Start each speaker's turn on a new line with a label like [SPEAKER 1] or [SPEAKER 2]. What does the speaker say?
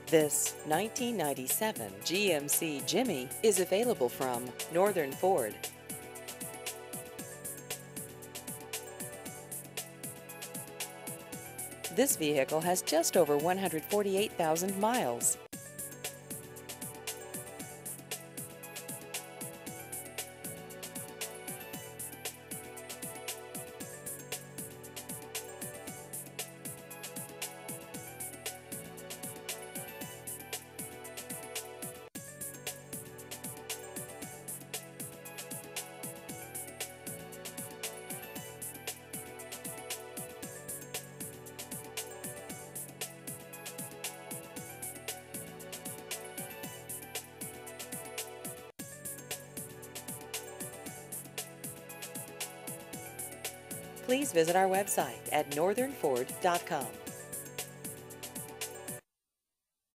[SPEAKER 1] This 1997 GMC Jimmy is available from Northern Ford. This vehicle has just over 148,000 miles. Please visit our website at northernford.com.